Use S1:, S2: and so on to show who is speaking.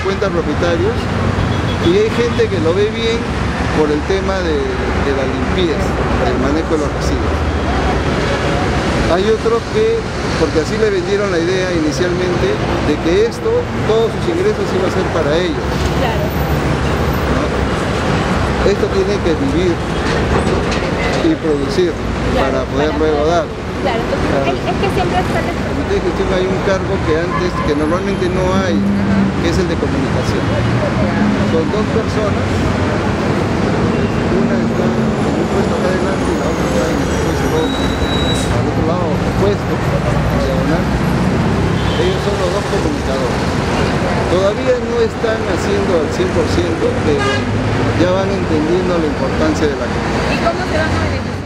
S1: 50 propietarios y hay gente que lo ve bien por el tema de la limpieza, del manejo de los residuos. Hay otros que, porque así le vendieron la idea inicialmente, de que esto, todos sus ingresos iba a ser para ellos.
S2: Claro.
S1: ¿No? Esto tiene que vivir y producir, claro, para poder luego dar.
S2: Claro, entonces claro. Es que siempre está el
S1: comité de gestión. Hay un cargo que normalmente no hay, que es el de comunicación. Son dos personas, una está en un puesto acá adelante y la otra está en el puesto al otro lado opuesto, en diagonal. Ellos son los dos comunicadores. Todavía no están haciendo al 100%, pero ya van entendiendo la importancia de la comunicación.
S2: ¿Y cómo se van a beneficiar